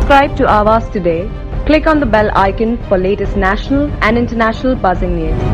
Subscribe to Awaaz today. Click on the bell icon for latest national and international buzzing news.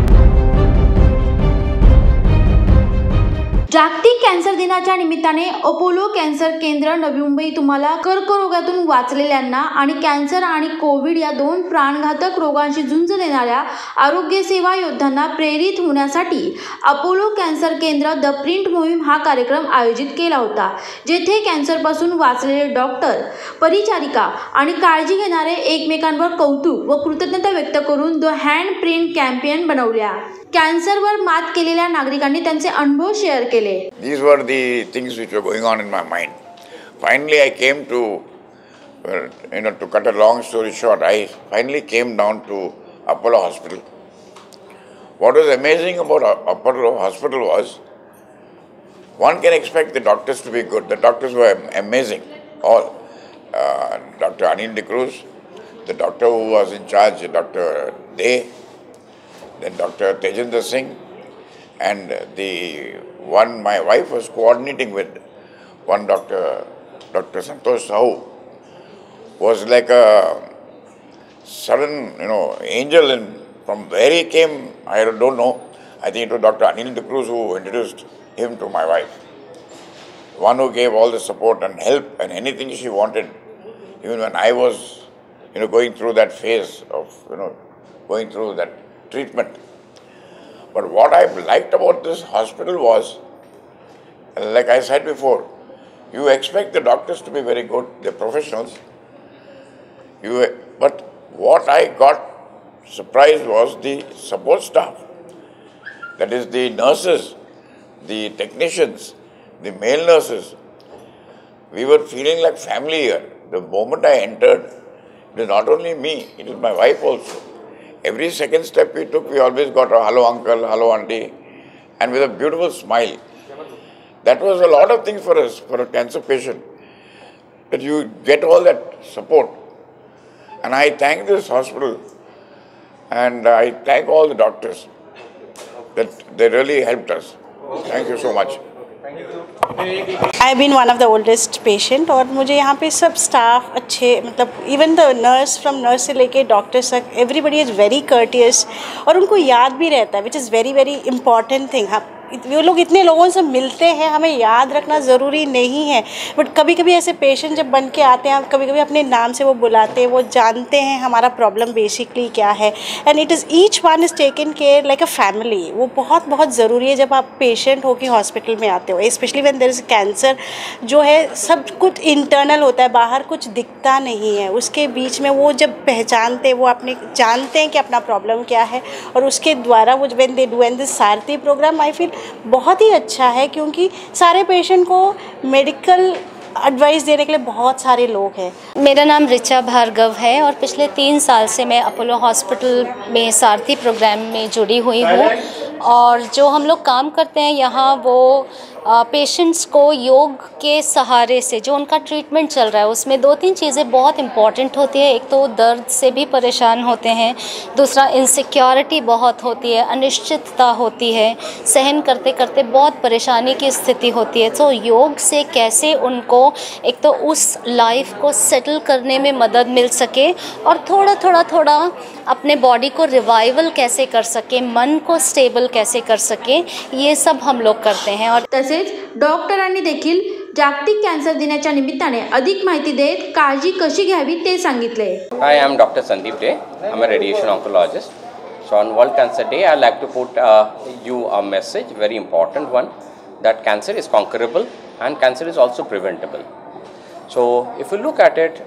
जागतिक cancer दिनाच्या निमित्ताने Apollo cancer केंद्र नवी मुंबई तुम्हाला कर्करोगातून वाचलेल्यांना आणि cancer आणि कोविड या दोन प्राणघातक रोगांशी झुंज देणाऱ्या आरोग्य सेवा योद्ध्यांना प्रेरित होण्यासाठी अपोलो कॅन्सर केंद्र द प्रिंट मोहीम हा कार्यक्रम आयोजित केला होता, जेथे कॅन्सरपासून वाचलेले डॉक्टर, परिचारिका आणि काळजी घेणारे एकमेकांवर कौतुक व कृतज्ञता व्यक्त करून द हँड प्रिंट कॅम्पेन बनवल्या. कॅन्सरवर मात केलेल्या नागरिकांनी त्यांचे अनुभव शेअर केले. These were the things which were going on in my mind. Finally, I came to, to cut a long story short, I finally came down to Apollo Hospital. What was amazing about Apollo Hospital was, one can expect the doctors to be good. The doctors were amazing, all. Dr. Anil De Cruz, the doctor who was in charge, Dr. Dey, then Dr. Tejinder Singh, and the one my wife was coordinating with, one Dr. Santosh Sahu, was like a sudden, angel. And from where he came, I don't know. I think it was Dr. Anil De Cruz who introduced him to my wife. One who gave all the support and help and anything she wanted, even when I was, going through that phase of, going through that treatment. But what I liked about this hospital was, like I said before, you expect the doctors to be very good, they're professionals. But what I got surprised was the support staff. That is the nurses, the technicians, the male nurses. We were feeling like family here. The moment I entered, it was not only me, it was my wife also. Every second step we took, we always got a hello uncle, hello auntie, and with a beautiful smile. That was a lot of things for us, for a cancer patient, that you get all that support. And I thank this hospital and I thank all the doctors that they really helped us. Thank you so much. I have been one of the oldest patient और मुझे यहाँ पे सब staff अच्छे, मतलब even the nurse, from nurse से लेके doctors तक, एवरीबडी इज़ वेरी कर्टियस और उनको याद भी रहता है, which is very very important thing. वो लोग इतने लोगों से मिलते हैं, हमें याद रखना ज़रूरी नहीं है, बट कभी कभी ऐसे पेशेंट जब बन के आते हैं, कभी कभी अपने नाम से वो बुलाते हैं, वो जानते हैं हमारा प्रॉब्लम बेसिकली क्या है, and it is each one is taken care like a family. वो बहुत बहुत ज़रूरी है जब आप पेशेंट हो कि हॉस्पिटल में आते हो, specially when there is cancer. जो है सब कुछ इंटरनल होता है, बाहर कुछ दिखता नहीं है, उसके बीच में वो जब पहचानते हैं, वो अपने जानते हैं कि अपना प्रॉब्लम क्या है, और उसके द्वारा वो when they do and this Sarathi program, I feel बहुत ही अच्छा है, क्योंकि सारे पेशेंट को मेडिकल एडवाइस देने के लिए बहुत सारे लोग हैं. मेरा नाम ऋचा भार्गव है और पिछले 3 साल से मैं अपोलो हॉस्पिटल में सारथी प्रोग्राम में जुड़ी हुई हूँ. और जो हम लोग काम करते हैं यहाँ, वो पेशेंट्स को योग के सहारे से जो उनका ट्रीटमेंट चल रहा है, उसमें 2-3 चीज़ें बहुत इम्पॉर्टेंट होती है. एक तो दर्द से भी परेशान होते हैं, दूसरा इनसिक्योरिटी बहुत होती है, अनिश्चितता होती है, सहन करते करते बहुत परेशानी की स्थिति होती है. तो योग से कैसे उनको एक तो उस लाइफ को सेटल करने में मदद मिल सके और थोड़ा अपने बॉडी को रिवाइवल कैसे कर सके, मन को स्टेबल कैसे कर सके, ये सब हम लोग करते हैं. और तसेच डॉक्टरांनी देखील जागतिक कॅन्सर दिनाच्या निमित्ताने अधिक माहिती देत काळजी कशी घ्यावी ते सांगितले. Hi, I am Dr. Sandeep Dey. I am a radiation oncologist. So on World Cancer Day, I like to put you a message, very important one, that cancer is conquerable and cancer is also preventable. So if you look at it,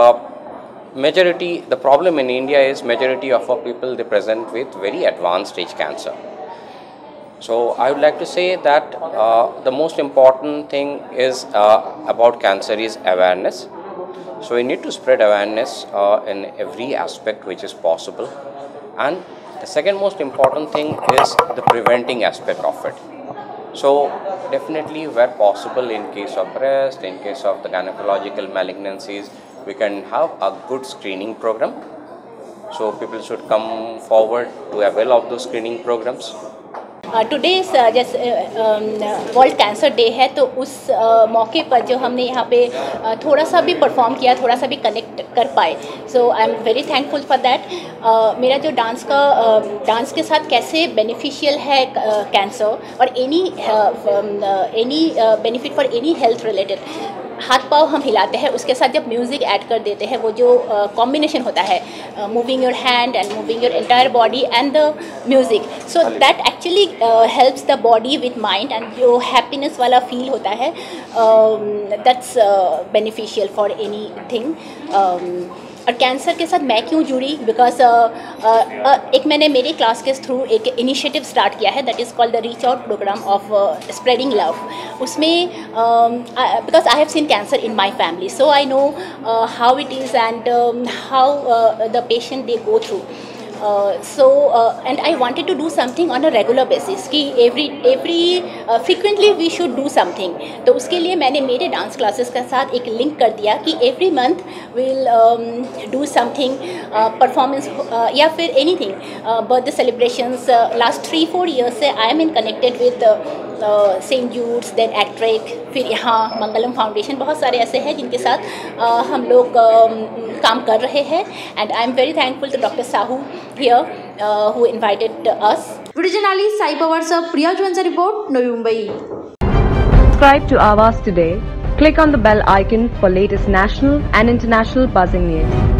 the problem in India is majority of our people, they present with very advanced stage cancer. So I would like to say that the most important thing is about cancer is awareness. So we need to spread awareness in every aspect which is possible. And the second most important thing is the preventing aspect of it. So definitely where possible, in case of breast, in case of the gynecological malignancies, we can have a good screening program. So people should come forward to avail of those screening programs. Today जैसे world cancer day है, तो उस मौके पर जो हमने यहाँ पे थोड़ा सा भी परफॉर्म किया, थोड़ा सा भी कनेक्ट कर पाए, so I am very thankful for that. मेरा जो डांस के साथ कैसे बेनिफिशियल है कैंसर और any benefit for any health related, हाथ पाँव हम हिलाते हैं, उसके साथ जब म्यूज़िक ऐड कर देते हैं, वो जो कॉम्बिनेशन होता है, moving your hand and moving your entire body and the music, so that actually helps the body with mind, and जो हैप्पीनेस वाला फील होता है, that's beneficial for anything. और कैंसर के साथ मैं क्यों जुड़ी, बिकॉज एक मैंने मेरे क्लास के थ्रू एक इनिशिएटिव स्टार्ट किया है, that is called the reach out programme of spreading love. उसमें because I have seen cancer in my family, so I know how it is and how the patient they go through, and I wanted to do something on a regular basis कि frequently we should do something। तो उसके लिए मैंने मेरे dance classes के साथ एक link कर दिया कि every month we'll do something, performance या फिर anything, birthday celebrations। last 3-4 years से I am in connected with saint Jude's, then ACTREC, फिर यहाँ मंगलम फाउंडेशन, बहुत सारे ऐसे हैं जिनके साथ हम लोग काम कर रहे हैं, and I am very thankful to doctor Sahu here who invited us. Video journalist Sai Pawar सह प्रिया जोहनचा report, Navi Mumbai. Subscribe to Awaaz today. Click on the bell icon for latest national and international buzzing news.